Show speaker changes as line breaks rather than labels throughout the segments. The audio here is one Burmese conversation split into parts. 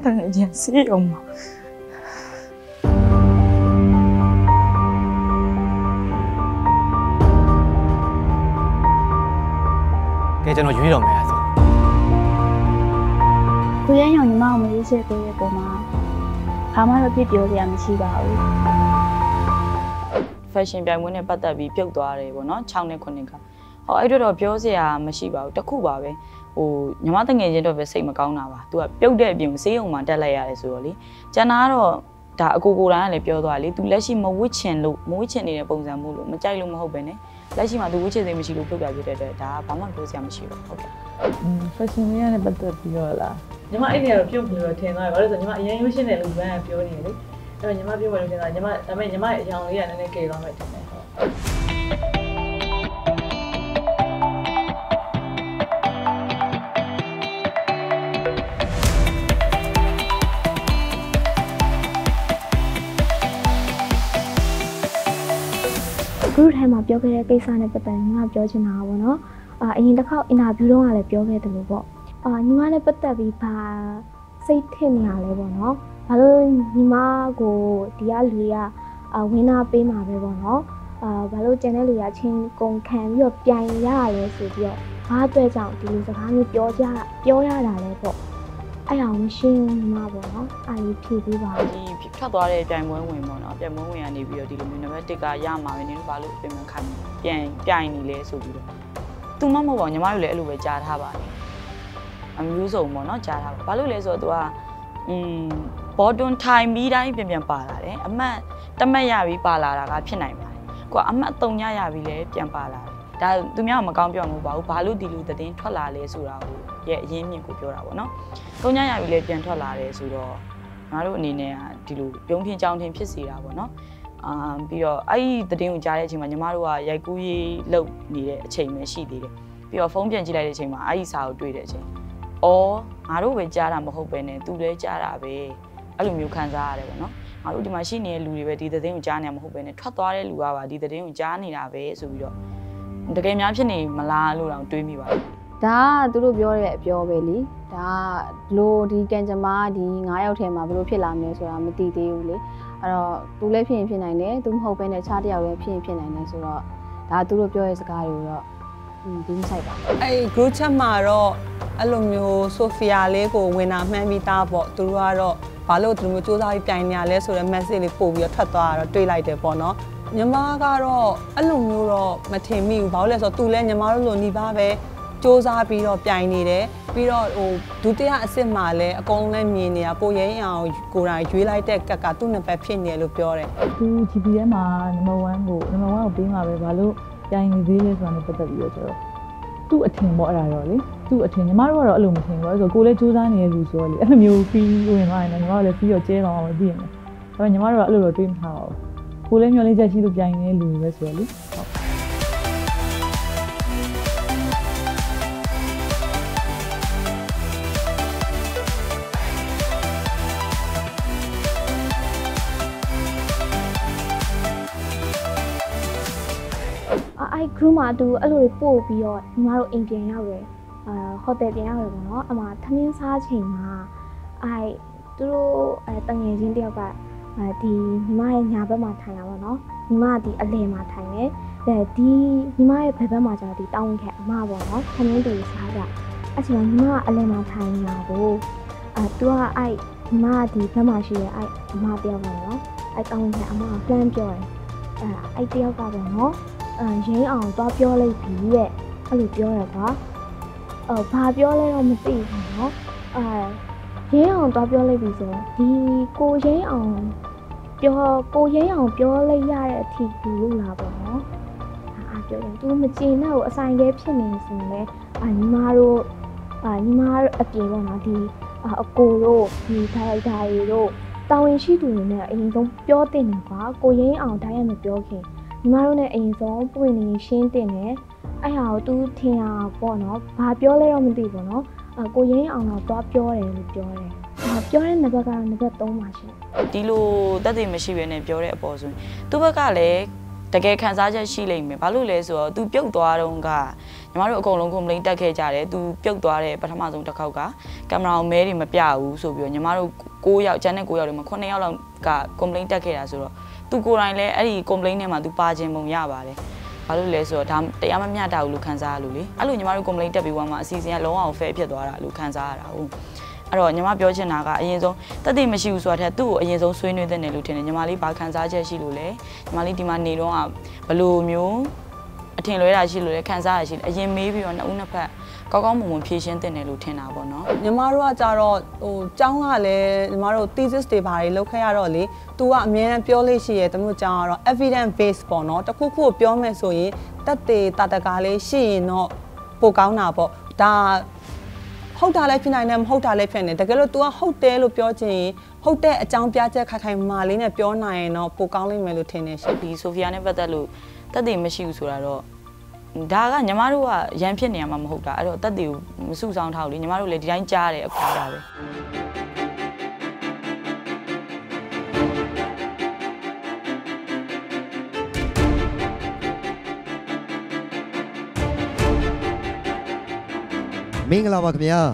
တငယ်ချင်းစီးအောင်ပါ
ကဲကျွန်တော်ရွေးတော့မယ်ဆို
ကိုရဲရောင်ညီမကိုမရေးချက်ပေးတဲ့ပုံမှာဘာမှတော့ပြပြောစရာမရှိပါဘူး
fashion ပြိုင်ပွဲနဲ့ပတ်သက်ပြီးပြုတ်သွားတယ်ပေါ့နော်6နဲ့9ကဟောအဲ့တော့ပြောစရာမရှိပါဘူးတခုပါပဲဟိုညီမတငယ်ချင်းတော့ပဲစိတ်မကောင်းတာပါသူကပြုတ်တဲ့အပြင်ဆေးရုံမှာတက်လိုက်ရတယ်ဆိုတော့လေကျန်တာကတော့ဒါအကိုကိုတိုင်းကလည်းပြောသွားလေသူလက်ရှိမဝစ်ချင်နေတဲ့ပုံစံမျိုးလို့မကြိုက်လို့မဟုတ်ပဲねလက်ရှိမှာသူဝစ်ချင်စိတ်မရှိလို့ပြုတ်တာဖြစ်တဲ့အတွက်ဒါကဘာမှပြောစရာမရှိဘူးဟုတ်ကဲ့
fashion နဲ့ပတ်သက်ပြီးတော့လား
ညီမအဲ့နေရာတော့ပြုတ်ပြီးတော့ထင်သွားတယ်ဘာလို့လဲဆိုတော့ညီမအရင်ရုပ်ရှင်တယ်လို့ဗန်းကပြောနေတယ်လေအဲ့တော့ညီမပြောမယ်လို့ထင်တာညီမဒါပေမဲ့ညီမရဲ့အကြောင်းလေးကနည်းနည်းကယ်သွားမယ်ထင်တယ်ဟုတ်
group ထဲမှာပြောခဲ့တဲ့ကိစ္စနဲ့ပတ်သက်ညီမပြောချင်တာပါဘောနော်အရင်တစ်ခေါက်အင်တာဗျူးတော့ကလည်းပြောခဲ့တယ်လို့ပေါ့ညီမနဲ့ပတ်သက်ပြီးဘာစိတ်ထင်နေရလဲပေါ့နော်ဘာလို့ညီမကိုဒီကလူတွေကဝင်နာပေးမှာပဲပေါ့နော်ဘာလို့ကျန်တဲ့လူတွေကချင်းကုန်ခံပြီးတော့ပြန်ရရဲဆိုပြီးတော့ဘာအတွက်ကြောင့်ဒီလိုစကားမျိုးပြောရတာလဲပေါ့အဲ့အောင်မရှင်းညီမပေါ့နော်အဲ့ဒီဖြည့်ပေးပါ
ဒီထွက်သွားတဲ့ပြိုင်ပွဲဝင်ပေါ့နော်ပြိုင်ပွဲဝင်ကနေပြီးတော့ဒီလိုမျိုးနံပါတ်1ကရမှာပဲနင်တို့ဘာလို့ပြင်မှခိုင်းပြန်ပြိုင်နေလဲဆိုပြီးတော့သူမမဟုတ်ပါဘူးညီမတို့လည်းအဲ့လိုပဲကြားထားပါတယ်အမျိုးစုံပေါ့နော်ကြားထားပါဘာလို့လဲဆိုတော့သူကဘောတွန်ထိုင်ပြီးတိုင်းပြန်ပါလာတယ်အမှတ်တမတ်ရပြီးပါလာတာကဖြစ်နိုင်ပါတယ်ကိုကအမှတ်3ညရပြီးလည်းပြန်ပါလာတယ်ဒါသူများကမကောင်းပြောမှာမဟုတ်ပါဘူးဘာလို့ဒီလိုသတင်းထွက်လာလဲဆိုတာကိုရဲ့အရင်းမြစ်ကိုပြောတာပေါ့နော်3ညရပြီးလည်းပြန်ထွက်လာတယ်ဆိုတော့ငါတို့အနေနဲ့ကဒီလိုပြုံးထင်းကြောင်းထင်းဖြစ်စေတာပေါ့နော်ပြီးတော့အဲ့ဒီသတင်းကိုကြားတဲ့အချိန်မှာညီမတို့ကရိုက်ကူးရေးလုပ်နေတဲ့အချိန်ပဲရှိသေးတယ်ပြီးတော့ဖုန်းပြန်ကြည့်လိုက်တဲ့အချိန်မှာအဲ့ဒီစာကိုတွေ့တဲ့အချိန်ငါတို့ပဲကြားတာမဟုတ်ပဲနဲ့သူလည်းကြားတာပဲအဲ့လိုမျိုးခံစားရတယ်ပေါ့နော်ငါတို့ဒီမှာရှိနေတဲ့လူတွေပဲဒီသတင်းကိုကြားနေမှာမဟုတ်ပဲနဲ့ထွက်သွားတဲ့လူကပါဒီသတင်းကိုကြားနေတာပဲဆိုပြီးတော့တကယ်များဖြစ်နေမလားလို့တော့တွေးမိပါတယ်
ဒါကသူတို့ပြောတဲ့အပြောပဲလေဒါကလိုဒီကန်ဂျမားဒီ9ယောက်ထဲမှာဘယ်လိုဖြစ်လာမလဲဆိုတာမသိသေးဘူးလေအဲ့တော့သူလည်းဖြစ်ရင်ဖြစ်နိုင်တယ်သူမဟုတ်ဘဲနဲ့ခြားတယောက်လည်းဖြစ်ရင်ဖြစ်နိုင်တယ်ဆိုတော့ဒါသူတို့ပြောတဲ့စကားတွေကိုတော့ဒီမဆိုင်ပါဘူး
အဲ့ group chat မှာတော့အဲ့လိုမျိုးဆိုဖီယာလေးကိုဝင်တာမှန်းပြီးသားပေါ့သူတို့ကတော့ဘာလို့ဒီလိုမျိုးစူးစမ်းပြီးပြိုင်နေရလဲဆိုတဲ့ message လေးပို့ပြီးတော့ထွက်သွားတာတော့တွေးလိုက်တယ်ပေါ့နော်ညီမကတော့အဲ့လိုမျိုးတော့မထင်မိဘူးဘာလို့လဲဆိုတော့သူလည်းညီမတို့လိုနေပါပဲစူးစမ်းပြီးတော့ပြိုင်နေတယ်ပြီးတော့ဟိုဒုတိယအစ်စ်မှာလည်းအကုန်လုံးမြင်နေတာကိုရဲအောင်ကိုယ်တိုင်ရွေးလိုက်တဲ့ကသူ့နှစ်ပတ်ဖြစ်နေလို့ပြောတယ်
သူ GP ထဲမှာ number 1ကိုပေးမှာပဲဘာလို့ပြိုင်နေသေးလဲဆိုတာနဲ့ပတ်သက်ပြီးတော့ကျတော့သူ့အထင်ပေါ့အဲ့ဒါတော့လေသူ့အထင်ညီမတို့ကတော့အဲ့လိုမထင်ဘူးဆိုတော့ကိုလည်းစူးစမ်းနေတဲ့လူဆိုတော့လေအဲ့လိုမျိုးပြီးဝင်သွားရင်လည်းညီမတို့လည်းပြီးတော့ကျဲသွားအောင်မသိရင်ဒါပေမဲ့ညီမတို့ကအဲ့လိုတော့တွေးမထားပါဘူးကိုလည်းမျောလင်းချက်ရှိလို့ပြိုင်နေတဲ့လူပဲဆိုတော့လေဟုတ်
အဲ့ group မှာသူအဲ့လိုပို့ပြီးတော့ညီမတို့အိမ်ပြန်ရောက်တယ်ဟိုတယ်ပြန်ရောက်တယ်ပေါ့နော်အမှထမင်းစားချိန်မှာသူတို့တငယ်ချင်းတယောက်ကဒီညီမရဲ့ညာဘက်မှာထိုင်တာပေါ့နော်ညီမကဒီအလယ်မှာထိုင်တယ်ဒီညီမရဲ့ဘက်ဘက်မှာကျတော့ဒီတောင်းခဲ့အမပေါ့နော်ထမင်းတူစားကြအဲ့ချိန်မှာညီမကအလယ်မှာထိုင်နေတာကိုသူကညီမကဒီဘက်မှာရှိရဲ့အမတယောက်ပေါ့နော်တောင်းခဲ့အမကလှမ်းပြောတယ်အဲ့တယောက်ကပေါ့နော်ရင်းအောင်သွားပြောလိုက်ပြီတဲ့အဲ့လိုပြောရကွာဘာပြောလဲတော့မသိဘူးเนาะရင်းအောင်သွားပြောလိုက်ပြီဆိုတော့ဒီကိုရင်းအောင်ပြောလိုက်ရတဲ့အထိဘူးလို့လားပေါ့เนาะပြောတယ်သူမကျင်တော့အဆိုင်ခဲဖြစ်နေဆိုရင်လည်းညီမတို့အပြင်ပေါ့နော်ဒီအကိုတို့ဒီဒါရိုက်တာတွေတို့တာဝန်ရှိသူတွေနဲ့အရင်ဆုံးပြောတင်တယ်ကွာကိုရင်းအောင်တိုင်းရမပြောခင်ညီမတို့နဲ့အရင်ဆုံးပွင့်နေရှင်းတင်တယ်အဲ့ဟာကိုသူထင်ရပေါ့နော်ဘာပြောလဲတော့မသိဘူးနော်ကိုရင်းအောင်တော့သွားပြောတယ်လို့ပြောတယ်ပြောတဲ့နံပါတ်ကတော့နံပါတ်3ပါရှင်
ဒီလိုတက်သိမရှိဘဲနဲ့ပြောတဲ့အပေါ်ဆိုရင်သူ့ဘက်ကလည်းတကယ်ခံစားချက်ရှိလိမ့်မယ်ဘာလို့လဲဆိုတော့ तू ပြုတ်သွားတော့ကညီမတို့အကုန်လုံး complaint တက်ခဲ့ကြတယ် तू ပြုတ်သွားတဲ့ပထမဆုံးတစ်ခေါက်ကကင်မရာကိုမဲတွေမပြဘူးဆိုပြီးတော့ညီမတို့6ယောက်ကျန်တဲ့6ယောက်တွေမှာ9ယောက်လောက်က complaint တက်ခဲ့တာဆိုတော့ तू ကိုယ်တိုင်လည်းအဲ့ဒီ complaint ထဲမှာ तू ပါခြင်းပုံရပါတယ်ဘာလို့လဲဆိုတော့ဒါတရားမမျှတဘူးလို့ခံစားရလို့လေအဲ့လိုညီမတို့ complaint တက်ပြီးသွားမှအစီအစဉ်ကလုံးဝ fair ဖြစ်သွားတာလို့ခံစားရတာဟုတ်အဲ့တော့ညီမပြောချင်တာကအရင်ဆုံးတက်သိမရှိဘူးဆိုတာထက်သူ့ကိုအရင်ဆုံးဆွေးနွေးတဲ့နယ်လို့ထင်တယ်ညီမလေးဘာခံစားချက်ရှိလို့လဲညီမလေးဒီမှာနေတော့ဘလို့မျိုးအထင်လွဲတာရှိလို့လဲခံစားရရှိတယ်အရင်မေးပြီးတော့နှစ်ဦးနှစ်ဖက်ကောင်းကောင်းမွန်မွန်ဖြေရှင်းတင်တယ်လို့ထင်တာပေါ့နော်
ညီမတို့ကကြတော့ကျောင်းကလည်းညီမတို့ thesis တွေဘာတွေလုပ်ခဲ့ရတော့လေ तू ကအမြဲတမ်းပြောလို့ရှိရဲတမျိုးကျောင်းကတော့ evidence base ပေါ့နော်တခုခုကိုပြောမယ်ဆိုရင်တက်သေးတတကားလေးရှိရင်တော့ပိုကောင်းတာပေါ့ဒါဟုတ်တာလည်းဖြစ်နိုင်တယ်မဟုတ်တာလည်းဖြစ်နေတကယ်လို့ तू ကဟုတ်တယ်လို့ပြောချင်ရင်ဟုတ်တဲ့အကြောင်းပြချက်ခိုင်မာလေးနဲ့ပြောနိုင်ရင်တော့ပိုကောင်းလိမ့်မယ်လို့ထင်နေရှင်
ဒီဆိုဖီယာနဲ့ပတ်သက်လို့တက်သေးမရှိဘူးဆိုတာတော့ဒါကညီမတို့ကရန်ဖြစ်နေရမှာမဟုတ်တာအဲ့တော့တက်သေးကိုမစုဆောင်ထားဘူးလေညီမတို့လည်းဒီတိုင်းကြားတယ်အခုဒါပဲ
မင်္ဂလာပါခင်ဗျာ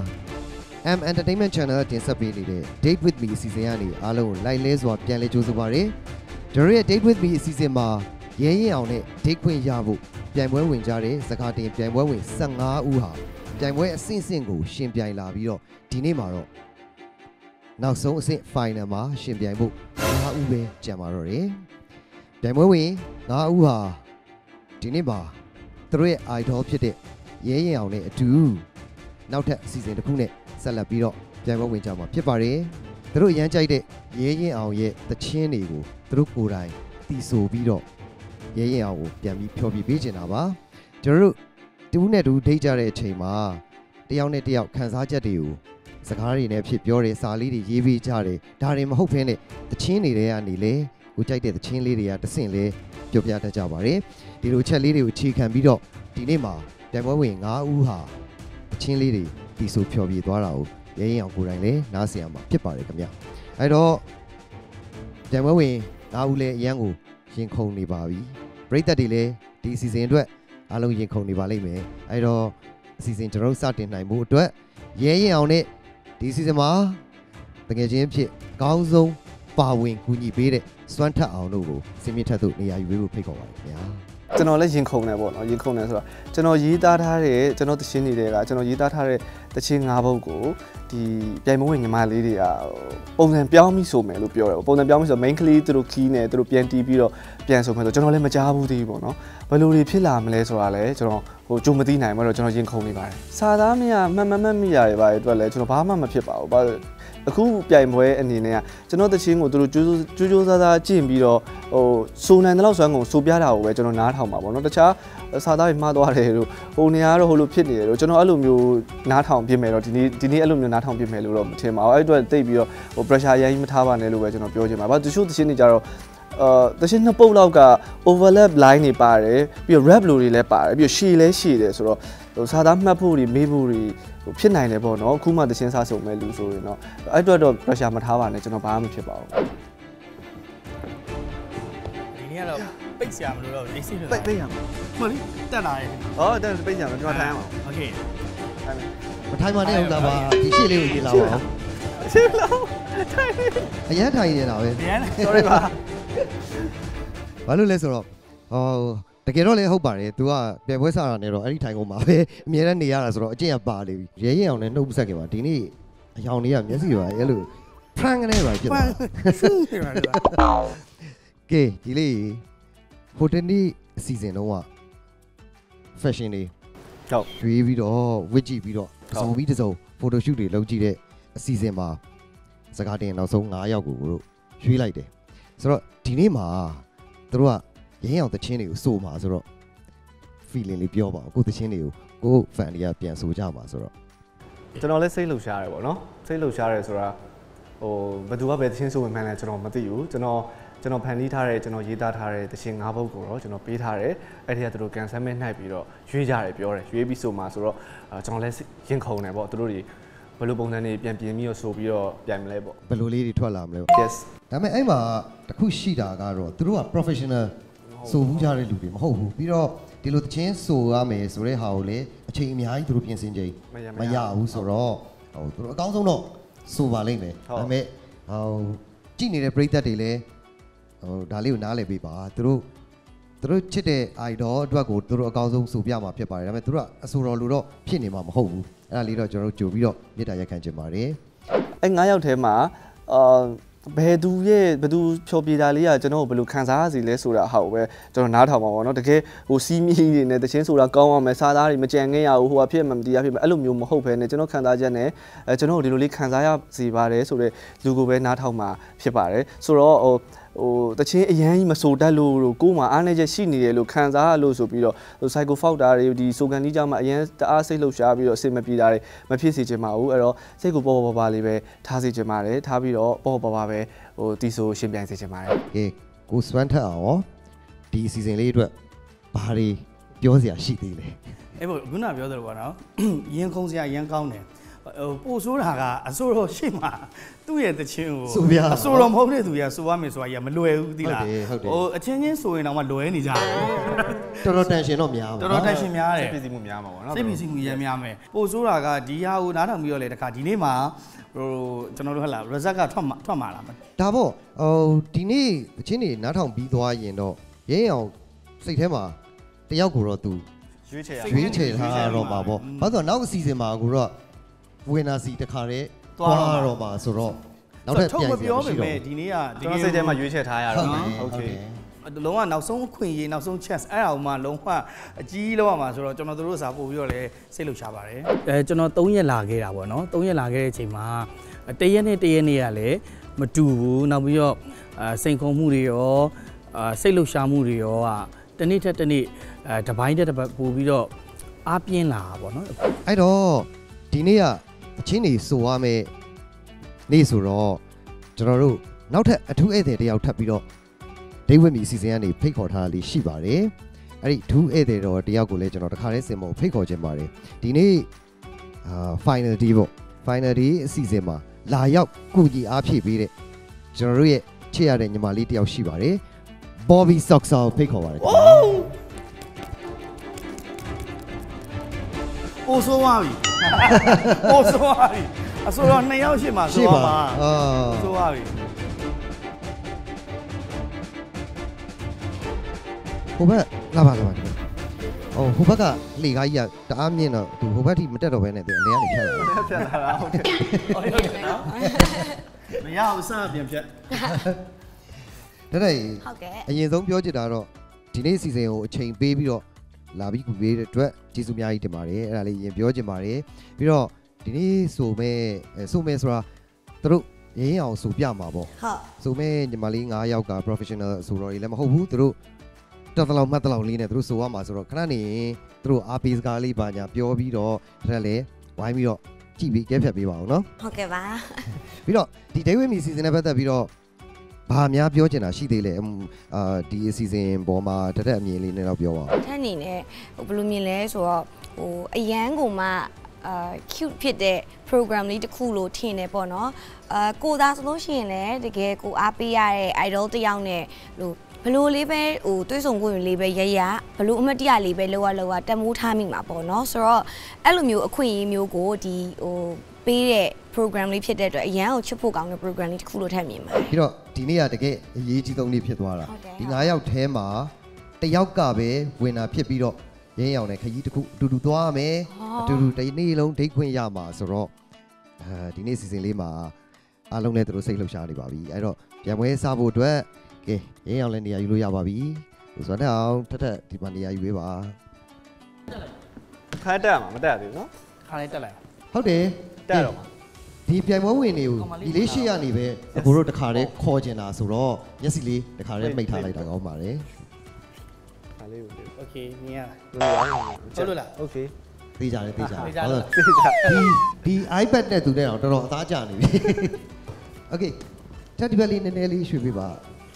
M Entertainment Channel တင်ဆက်ပေးနေတဲ့ Date with Me အစီအစဉ်ကနေအားလုံးလိုက်လဲစွာပြန်လဲကြိုဆိုပါရစေ။တို့ရဲ့ Date with Me အစီအစဉ်မှာရဲရင်အောင်နဲ့ date ခွင့်ရဖို့ပြိုင်ပွဲဝင်ကြတဲ့စကားတင်ပြိုင်ပွဲဝင်15ဦးဟာပြိုင်ပွဲအဆင့်ဆင့်ကိုရှင်ပြိုင်လာပြီးတော့ဒီနေ့မှာတော့နောက်ဆုံးအဆင့် final မှာရှင်ပြိုင်ဖို့5ဦးပဲကျန်ပါတော့တယ်။ပြိုင်ပွဲဝင်5ဦးဟာဒီနေ့မှာသူတို့ရဲ့ idol ဖြစ်တဲ့ရဲရင်အောင်နဲ့အတူနောက်ထပ်အစီအစဉ်တစ်ခုနဲ့ဆက်လက်ပြီးတော့ပြိုင်ပွဲဝင်ကြမှာဖြစ်ပါတယ်။သူတို့ရမ်းကြိုက်တဲ့ရဲရင်အောင်ရဲ့သချင်းတွေကိုသူတို့ကိုယ်တိုင်တီးဆိုပြီးတော့ရဲရင်အောင်ကိုပြန်ပြီးဖျော်ပြပေးချင်တာပါ။ကျွန်တော်တို့တူးနဲ့တူးဒိတ်ကြတဲ့အချိန်မှာတယောက်နဲ့တယောက်ခန်းစားချက်တွေကိုစကားတွေနဲ့ဖြစ်ပြောတယ်စာလေးတွေရေးပေးကြတယ်ဒါတွေမဟုတ်ဘဲနဲ့သချင်းတွေထဲကနေလေကိုကြိုက်တဲ့သချင်းလေးတွေကတဆင့်လဲပြောပြတတ်ကြပါတယ်။ဒီလိုချက်လေးတွေကိုအခြေခံပြီးတော့ဒီနေ့မှာပြိုင်ပွဲဝင်5ဦးဟာချင်းလေးတွေတီဆိုဖျော်ပြသွားတာကိုရဲရင်အောင်ကိုယ်တိုင်လည်းနားဆင်ရမှာဖြစ်ပါတယ်ခင်ဗျ။အဲ့တော့ပြိုင်ပွဲဝင်5ဦးလည်းအရန်ကိုရင်ခုန်နေပါပြီ။ပရိသတ်တွေလည်းဒီအစီအစဉ်အတွက်အားလုံးရင်ခုန်နေပါလိမ့်မယ်။အဲ့တော့အစီအစဉ်ကျွန်တော်စတင်နိုင်မှုအတွက်ရဲရင်အောင်နဲ့ဒီအစီအစဉ်မှာတကယ်ချင်းဖြစ်အကောင်းဆုံးပါဝင်ကူညီပေးတဲ့စွမ်းထက်အောင်တို့ကိုစင်မြင့်ထက်သို့နေရာယူပေးဖို့ဖိတ်ခေါ်ပါတယ်ခင်ဗျာ။
ကျွန်တော်လည်းရင်ခုန်တယ်ပေါ့နော်ရင်ခုန်တယ်ဆိုတော့ကျွန်တော်ရေးသားထားတဲ့ကျွန်တော်သချင်းတွေကကျွန်တော်ရေးသားထားတဲ့သချင်း၅ပုဒ်ကိုဒီပြိုင်ပွဲဝင်ညီမလေးတွေကပုံစံပြောင်းပြီးဆိုမယ်လို့ပြောတယ်ပုံစံပြောင်းပြီးဆို main ကလေးသူတို့ key နဲ့သူတို့ပြန်တီးပြီးတော့ပြန်ဆိုမယ်ဆိုကျွန်တော်လည်းမကြားဘူးသေးဘူးပေါ့နော်ဘယ်လိုတွေဖြစ်လာမလဲဆိုတာလည်းကျွန်တော်ဟိုကြုံမသိနိုင်ဘူးတော့ကျွန်တော်ရင်ခုန်နေပါတယ်စာသားမရမှန်မိရတွေပါတယ်အတွက်လည်းကျွန်တော်ဘာမှမဖြစ်ပါဘူးဘာအခုပြိုင်ပွဲအနေနဲ့ကကျွန်တော်တချင်းကိုသူတို့ကြိုးစားစားကြင့်ပြီးတော့ဟိုစိုးနိုင်တဲ့လောက်စွမ်းကုန်စိုးပြတာကိုပဲကျွန်တော်နားထောင်ပါပေါ့နော်တခြားစာသားတွေမှားသွားတယ်လို့ဟိုနေရာတော့ဟိုလိုဖြစ်နေတယ်လို့ကျွန်တော်အဲ့လိုမျိုးနားထောင်ပြမယ်တော့ဒီနေ့အဲ့လိုမျိုးနားထောင်ပြမယ်လို့တော့မထင်ပါဘူးအဲ့အတွက်တိတ်ပြီးတော့ဟို pressure အရင်မထားပါနဲ့လို့ပဲကျွန်တော်ပြောချင်ပါဘာတချို့တချင်းတွေကြတော့တချင်းနှစ်ပုတ်လောက်က overlap line တွေပါတယ်ပြီးတော့ rap လိုတွေလည်းပါတယ်ပြီးတော့ရှည်လည်းရှည်တယ်ဆိုတော့ဟိုစာသားမှတ်ဖို့တွေမေးဖို့တွေဖြစ်နိုင်တယ်ပေါ့နော်အခုမှတချင်းစားစုံမဲ့လူဆိုရင်တော့အဲ့အတွက်တော့ pressure မထားပါနဲ့ကျွန်တော်ဘာမှမဖြစ်ပါဘူး
ဒီနေ့ကတော့ပိတ်ဆရာမလို့တော့လိမ့်စီလို့
ပိတ်ရမှာ
မဟုတ်လေတက်လာတယ်
ဟောတက်ပိတ်ရမှာကျွန်တော်ထိုင်အောင်
โอเค
ထိုင်မယ်မထိုင်ပါနဲ့ဟုတ်လားပါဒီရှေ့လေးကိုရေးလာပါအောင်
ရှေ့လောက်ထိုင်
အရန်ထိုင်နေတာပဲ
sorry ပါ
ဘာလို့လဲဆိုတော့ဟောတကယ်တော့လည်းဟုတ်ပါတယ် तू ကပြပွဲစားတာနဲ့တော့အဲ့ဒီထိုင်ကုန်မှာပဲအမြဲတမ်းနေရတာဆိုတော့အကျင့်ရပါလေပြီရဲရင်အောင်နဲ့နှုတ်ဆက်ခင်ပါဒီနေ့အယောင်လေးကမျက်စိပါအဲ့လို prank နဲ့ပါဖြစ်သွားကဲဒီလေးဟိုတနေ့အစီအစဉ်တော့ fashion တွေ
ဟုတ်
ရွေးပြီးတော့ဝစ်ကြည့်ပြီးတော့စုံပြီးတစုံ photo shoot တွေလုပ်ကြည့်တဲ့အစီအစဉ်မှာစကားတင်နောက်ဆုံး9ယောက်ကိုတို့ရွေးလိုက်တယ်ဆိုတော့ဒီနေ့မှာတို့ကရဲအောင်တချင်းတွေကိုစိုးမှာဆိုတော့ feeling လေးပြောပါဦးကိုတချင်းတွေကို fan တွေကပြန်ဆိုကြမှာဆိုတော့
ကျွန်တော်လည်းစိတ်လှုပ်ရှားရတယ်ပေါ့နော်စိတ်လှုပ်ရှားတယ်ဆိုတာဟိုဘယ်သူကပဲတချင်းဆိုဝင်မှန်းလဲကျွန်တော်မသိဘူးကျွန်တော်ဖန်တီးထားတဲ့ကျွန်တော်ရေးသားထားတဲ့တချင်း၅ပုဒ်ကိုတော့ကျွန်တော်ပေးထားတယ်အဲ့ဒီကသူတို့ကန်ဆယ်မဲ့နှိုက်ပြီးတော့ရွေးကြတယ်ပြောတယ်ရွေးပြီးဆိုမှာဆိုတော့ကျွန်တော်လည်းရင်ခုန်တယ်ပေါ့သူတို့တွေဘယ်လိုပုံစံတွေပြန်ပြင်ပြီးတော့ဆိုပြီးတော့ပြန်မလဲပေါ့
ဘယ်လိုလေးတွေထွက်လာမလဲ
yes
ဒါပေမဲ့အဲ့မှာတခုရှိတာကတော့သူတို့က professional ဆိုဘူးကြတဲ့လူတွေမဟုတ်ဘူးပြီးတော့ဒီလိုတချင်းဆိုရမယ်ဆိုတဲ့ဟာကိုလေအချိန်အများကြီးသူတို့ပြင်ဆင်ချိန်မရဘူးဆိုတော့ဟိုသူတို့အကောင်းဆုံးတော့ဆိုပါလိမ့်မယ်ဒါပေမဲ့ဟိုကြည့်နေတဲ့ပရိသတ်တွေလည်းဟိုဒါလေးကိုနားလည်ပေးပါသူတို့ချစ်တဲ့ idol အတွက်ကိုသူတို့အကောင်းဆုံးဆိုပြမှာဖြစ်ပါတယ်ဒါပေမဲ့သူတို့ကအဆိုတော်လူတော့ဖြစ်နေမှာမဟုတ်ဘူးအဲ့ဒါလေးတော့ကျွန်တော်တို့ကြိုပြီးတော့မေတ္တာရက်ခံချင်ပါတယ်
အဲ့9ယောက်ထဲမှာဘယ်သူဖြောပြတာလေးကကျွန်တော်ဘယ်လိုခံစားရစီလဲဆိုတာဟာကိုပဲကျွန်တော်နားထောင်ပါပေါ့နော်တကယ်ဟိုစီးမီတွေနဲ့တချင်းဆိုတာကောင်းအောင်မယ်စားသားတွေမကြံငဲရဘူးဟိုအဖြစ်မှမတရားဖြစ်မယ်အဲ့လိုမျိုးမဟုတ်ဘဲနဲ့ကျွန်တော်ခံစားချက်နဲ့ကျွန်တော်ဒီလိုလေးခံစားရစီပါတယ်ဆိုတော့လူကိုပဲနားထောင်မှာဖြစ်ပါတယ်ဆိုတော့ဟိုတချင်းအရန်ကြီးမဆိုတတ်လို့ကိုယ်မှာအားနေချက်ရှိနေတယ်လို့ခံစားရလို့ဆိုပြီးတော့ဟို psycho fault တာတွေဒီဆိုကန်ကြီးကြောင့်မှအရန်တအားစိတ်လှုပ်ရှားပြီးတော့အဆင်မပြေတာတွေမဖြစ်စေချင်ပါဘူးအဲ့တော့စိတ်ကိုပေါ်ပေါ်ပါလေးပဲထားစေချင်ပါတယ်ထားပြီးတော့ပေါ်ပေါ်ပါပဲဟိုတီဆိုရှင်ပြိုင်စေချင်ပါတယ်
ကဲကိုစွမ်းထက်အောင်ဒီ season လေးအတွက်ဘာတွေပြောစရာရှိသေးလဲ
အဲ့ပေါ့ခုနပြောသလိုပေါ့နော်ရင်ခုန်စရာရန်ကောင်းတယ်ဟိုပို့ဆိုးတာကအစိုးရရှိမှသူ့ရဲ့တခြင်းကိုအစိုးရမဟုတ်တဲ့သူတွေကစိုးရမယ်ဆိုတာကြီးမလွယ်ဘူးသိလားဟိုအချင်းချင်းဆိုရင်တော့မလွယ်နေကြ
ဘူးတော်တော်တန်ရှင်တော့များပါ
တော်တော်တန်ရှင်များတယ်
စိတ်ပစ္စည်းမှုများမှာပေါ့နော်
စိတ်ပစ္စည်းမှုရမ်းများမယ်ပို့ဆိုးတာကဒီဟာကိုနားထောင်ပြီးတော့လေတခါဒီနေ့မှာဟိုကျွန်တော်တို့ဟဲ့လား result ကထွက်မှာလား
ဒါပေါ့ဟိုဒီနေ့အချင်းတွေနားထောင်ပြီးသွားရင်တော့ရဲအောင်စိတ်ထဲမှာတယောက်ကိုတော့သူရွေးချယ်ထားတော့မှာပေါ့ဘာလို့နောက်အစီအစဉ်မှာကိုတော့ဝင်နာစီတခါတည်းသွားတော့မှာဆိုတော့
နောက်ထပ်ပြန်ပြောမယ်ဒီနေ့က
ဒီကိစ္စထဲမှာရွေးချယ်ထားရတော့โอเค
လုံးဝနောက်ဆုံးအခွင့်အရေးနောက်ဆုံး chance အဲ့ဒါမှလုံးဝအကြီးလောက်ရမှာဆိုတော့ကျွန်တော်တို့စာပို့ပြီးတော့လည်းစိတ်လှုပ်ရှားပါတယ်ကျွန်တော်3ရက်လာခဲ့တာပေါ့နော်3ရက်လာခဲ့တဲ့အချိန်မှာတရက်နဲ့ကလည်းမတူဘူးနောက်ပြီးတော့စိန်ခေါ်မှုတွေရောစိတ်လှုပ်ရှားမှုတွေရောတနေ့ထက်တနေ့တပိုင်းတစ်ပတ်ပို့ပြီးတော့အားပြင်းလာတာပေါ့နော်
အဲ့တော့ဒီနေ့ကအချင်းတွေဆိုရမယ်နေ့ဆိုတော့ကျွန်တော်တို့နောက်ထပ်အထူးဧည့်သည်တယောက်ထပ်ပြီးတော့ဒိတ်ဝစ်မီစီစဉ်ကနေဖိတ်ခေါ်ထားတာလေးရှိပါတယ်အဲ့ဒီထူးဧည့်သည်တော့တယောက်ကိုလည်းကျွန်တော်တခါတည်းစင်မဖိတ်ခေါ်ခြင်းပါတယ်ဒီနေ့final day ပေါ့ final day အစီအစဉ်မှာလာရောက်ကူညီအားဖြည့်ပေးတဲ့ကျွန်တော်တို့ရဲ့ချစ်ရတဲ့ညီမလေးတယောက်ရှိပါတယ် Bobby Socks ကိုဖိတ်ခေါ်ပါတယ်
အိုးဆိုးပါပြီအိုးဆိုးပါပြီအဆိုတော့2ယောက်ရှိမှဆိုပါဆိုးပါပြီ
ဟိုဘက်လာပါဟိုဟိုဘက်ကလေကားကြီးကတအားမြင့်တော့သူဟိုဘက်ထိမတက်တော့ဘဲနဲ့သူအလဲကနေဖြတ်လာတာ
ဖြတ်လာတာဟုတ်တယ်
ဟုတ်တယ်နော်မရဘူးစပြန်ဖြတ်
တဲ့ဟုတ်ကဲ့အရင်ဆုံးပြောချင်တာတော့ဒီနေ့စီစဉ်ကိုအချိန်ပေးပြီးတော့လာပြီးကူပေးတဲ့အတွက်ကျေးဇူးအများကြီးတင်ပါတယ်အဲ့ဒါလေးရင်ပြောချင်ပါတယ်ပြီးတော့ဒီနေ့ဆိုမဲ့ဆိုတာသူတို့ရင်းအောင်ဆိုပြမှာပေါ့ဟုတ်ဆိုမဲ့ညီမလေး9ယောက်က professional ဆိုတော့လည်းမဟုတ်ဘူးသူတို့တော်တော်မှတ်တော်လေးနဲ့သူတို့ဆိုရမှာဆိုတော့ခဏနေသူတို့အားပေးစကားလေးပါညာပြောပြီးတော့ဒါလည်းဝိုင်းပြီးတော့ကြည့်ပြီးကဲဖြတ်ပေးပါအောင်နော်
ဟုတ်ကဲ့ပါ
ပြီးတော့ဒီ day with me season နဲ့ပတ်သက်ပြီးတော့ဘာများပြောချင်တာရှိသေးလဲဒီအစီအစဉ်ပေါ်မှာတက်အမြင်လေးနဲ့တော့ပြောပါဦး
ထက်အနေနဲ့ဘယ်လိုမြင်လဲဆိုတော့ဟိုအရန်ကိုမှ cute ဖြစ်တဲ့ program လေးတစ်ခုလို့ထင်တယ်ပေါ့နော်ကိုသားဆိုလို့ရှိရင်လည်းတကယ်ကိုအားပေးရတဲ့ idol တစ်ယောက်နဲ့လို့ဘလို့လေးပဲဟိုတွေးဆောင်ကိုရင်လေးပဲရရဘလို့အမတ်တရလေးပဲလောတက်မိုးထားမိမှာပေါ့နော်ဆိုတော့အဲ့လိုမျိုးအခွင့်အရေးမျိုးကိုဒီဟိုပေးတဲ့ program လေးဖြစ်တဲ့အတွက်အရန်ကိုချစ်ဖို့ကောင်းတဲ့ program လေးတစ်ခုလို့ထည့်မြင်ပါတယ်
ပြီးတော့ဒီနေ့ကတကယ်အရေးကြီးဆုံးနေ့ဖြစ်သွားတာဒီ9ယောက်ထဲမှာတယောက်ကပဲဝင်တာဖြစ်ပြီးတော့ရင်းအောင်တဲ့ခကြီးတစ်ခုအတူတူသွားမယ်အတူတူတစ်နေ့လုံးဒိတ်ခွင့်ရမှာဆိုတော့ဒီနေ့စီစဉ်လေးမှာအားလုံးလည်းသူတို့စိတ်လှုပ်ရှားနေပါပြီအဲ့တော့ပြန်ပွဲစားဖို့အတွက်ကဲရင်းအောင်လည်းနေရာယူလို့ရပါပြီဆိုတော့အောင်ထက်ဒီမှာနေရာယူပေးပါ
ခါတက်မှာမတက်သေးဘူးနော်
ခါလေးတက်လိုက်
ဟုတ်တယ်
တက်တော့မှာ
ဒီပြိုင်ပွဲဝင်တွေကိုဒီလေးရှေ့ရနေပဲအကိုတို့တခါတည်းခေါ်ကျင်တာဆိုတော့မျက်စိလေးတခါတည်းမိတ်ထားလိုက်တာကောင်းပါတယ်
ခါလေးကို
โอเคမြင်ရဟုတ်လို့လား
โอเค
သိကြတယ်ဟုတ်ဒီ iPad နဲ့သူနဲ့တော့တော်တော်အသားကျနေပြီโอเคတက်ဒီဘက်လေးနည်းနည်းလေးရွှေ့ပေးပါ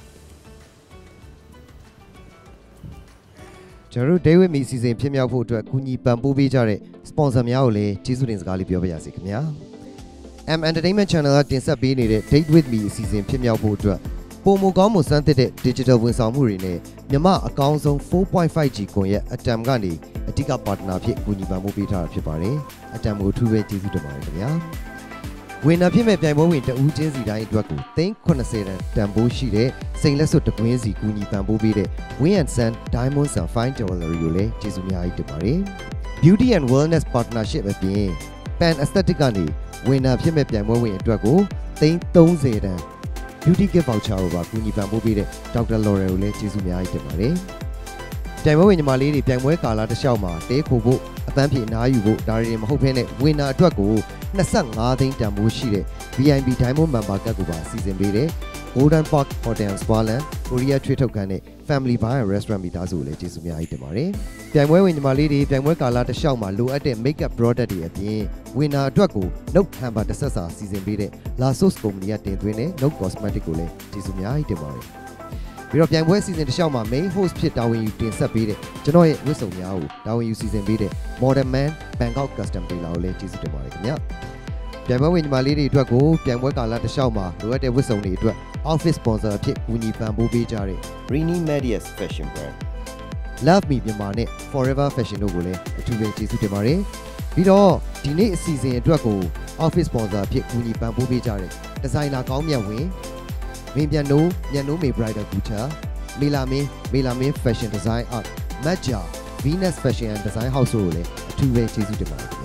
ကျွန်တော်တို့ day with me စီစဉ်ဖြစ်မြောက်ဖို့အတွက်ကူညီပံ့ပိုးပေးကြတဲ့ sponsor များကိုလည်းကျေးဇူးတင်စကားလေးပြောပါရစေခင်ဗျာM Entertainment Channel ကတင်ဆက်ပေးနေတဲ့ Date with Me အစီအစဉ်ဖြစ်မြောက်ဖို့အတွက်ပုံမကောင်းမှုစမ်းသစ်တဲ့ digital ဝန်ဆောင်မှုတွေနဲ့မြန်မာအကောင်းဆုံး 4.5G ကွန်ရက်အတမ်ကနေအဓိက partner ဖြစ်ကူညီပံ့ပိုးပေးထားတာဖြစ်ပါတယ်အတမ်ကိုထူးပဲကျေးဇူးတင်ပါတယ်ခင်ဗျာဝင်နာဖြစ်မဲ့ပြိုင်ပွဲဝင်တဦးချင်းစီတိုင်းအတွက်ကို380တန်ဖိုးရှိတဲ့စိန်လက်စွပ်တကွင်းစီကူညီပံ့ပိုးပေးတဲ့ Win and Sun Diamond Sun Fine Jewelry ကိုလည်းကျေးဇူးများကြီးတင်ပါတယ် Beauty and Wellness Partnership အပြင် Pan Aesthetic ကနေဝင်နာဖြစ်မဲ့ပြိုင်ပွဲဝင်အတွက်ကို330တန် Beauty Gift Voucher ကိုပါကူညီပံ့ပိုးပေးတဲ့ Dr. Laurel ကိုလည်းကျေးဇူးများကြီးတင်ပါတယ်ပြိုင်ပွဲဝင်ညီမလေးတွေပြိုင်ပွဲကာလတစ်လျှောက်မှာတဲခိုဖို့အပန်းဖြေအနားယူဖို့ဒါတွေမဟုတ်ဘဲနဲ့ဝင်နာအတွက်ကို25သိန်းတန်ဖိုးရှိတဲ့ VIP Diamond Member ကတ်ကိုပါစီစဉ်ပေးတဲ့ Golden Park Hotel Swaland Korea ထွေးထုတ်ခန်းနဲ့ Family Bar and Restaurant မိသားစုကိုလည်းကျေးဇူးများကြီးတင်ပါတယ်ပြိုင်ပွဲဝင်ညီမလေးတွေပြိုင်ပွဲကာလတစ်လျှောက်မှာလိုအပ်တဲ့ Makeup Product တွေအပြင်ဝင်နာအတွက်ကို Note Hamper တစ်ဆက်စာစီစဉ်ပေးတဲ့ Lasos Company ကတင်သွင်းတဲ့ Note Cosmetic ကိုလည်းကျေးဇူးများကြီးတင်ပါတယ်ပြီးတော့ပြိုင်ပွဲစီစဉ်တစ်လျှောက်မှာ main host ဖြစ်တာဝန်ယူတင်ဆက်ပေးတဲ့ကျွန်တော်ရဲ့ဝတ်စုံများကိုတာဝန်ယူစီစဉ်ပေးတဲ့ Modern Man Bangkok Custom Tailor ကိုလည်းကျေးဇူးတင်ပါတယ်ခင်ဗျပြိုင်ပွဲဝင်ညီမလေးတွေအတွက်ကိုပြိုင်ပွဲကာလတစ်လျှောက်မှာလိုအပ်တဲ့ဝတ်စုံတွေအတွက် Office Sponsor အဖြစ်ကူညီပံ့ပိုးပေးကြတဲ့
Rini Medias Fashion Brand
Love Me မြန်မာနဲ့ Forever Fashion တို့ကိုလည်းအထူးပဲကျေးဇူးတင်ပါတယ်ပြီးတော့ဒီနေ့အစီအစဉ်အတွက်ကို Office Sponsor အဖြစ်ကူညီပံ့ပိုးပေးကြတဲ့ Designer ကောင်းမြတ်ဝင်မင်းပြန်နိုးမေ Bridal Couture မေလာမင်း Fashion Design Art Matcha Venus Fashion and Design House တို့ကိုလည်းအထူးပဲကျေးဇူးတင်ပါတယ်